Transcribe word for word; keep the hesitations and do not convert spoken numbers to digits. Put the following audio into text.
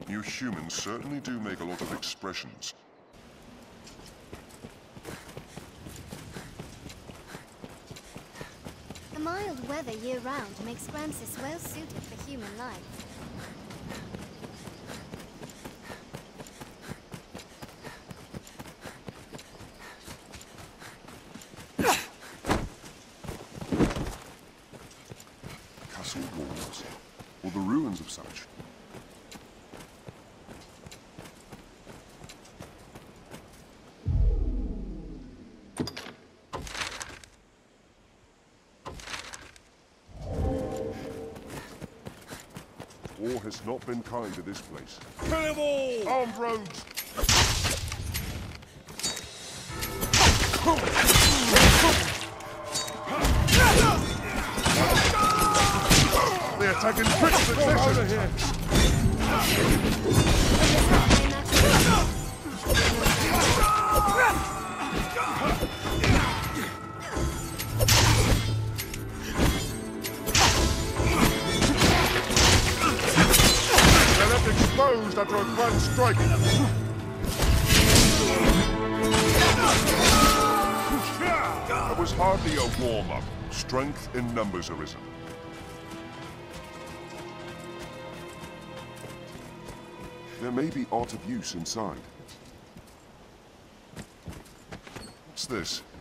You humans certainly do make a lot of expressions. The mild weather year-round makes Gran Soren well suited for human life. Castle walls, or the ruins of such. War has not been kind to this place. Kill them all! Armed roads! They attack in quick succession! Over here! They're left exposed after a grand strike! That was hardly a warm-up. Strength in numbers arisen. There may be aught of use inside. What's this?